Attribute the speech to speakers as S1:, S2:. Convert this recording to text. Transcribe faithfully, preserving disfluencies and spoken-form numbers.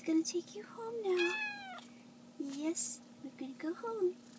S1: Daddy's gonna take you home now. Yes, we're gonna go home.